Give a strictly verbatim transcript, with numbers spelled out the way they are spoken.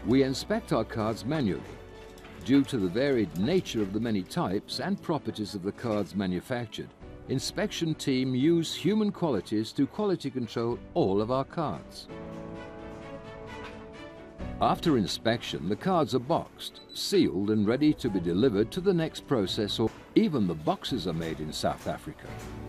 We inspect our cards manually. Due to the varied nature of the many types and properties of the cards manufactured, inspection team use human qualities to quality control all of our cards. After inspection, the cards are boxed, sealed and ready to be delivered to the next process, or even the boxes are made in South Africa.